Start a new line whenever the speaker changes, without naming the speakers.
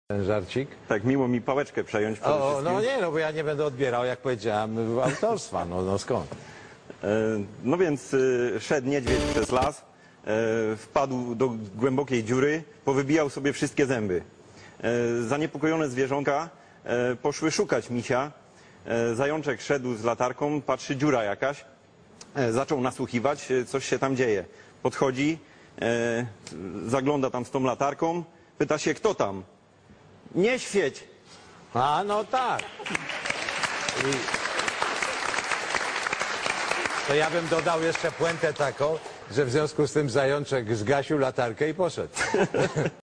Ten żarcik.
Tak, miło mi pałeczkę przejąć przede
O,
wszystkim.
no nie, no bo ja nie będę odbierał, jak powiedziałem, autorstwa, no skąd?
No więc szedł niedźwiedź przez las, wpadł do głębokiej dziury, powybijał sobie wszystkie zęby. Zaniepokojone zwierzątka poszły szukać misia. Zajączek szedł z latarką, patrzy, dziura jakaś. Zaczął nasłuchiwać, coś się tam dzieje. Podchodzi, zagląda tam z tą latarką, pyta się, kto tam? Nie świeć!
A, no tak. To ja bym dodał jeszcze puentę taką, że w związku z tym zajączek zgasił latarkę i poszedł.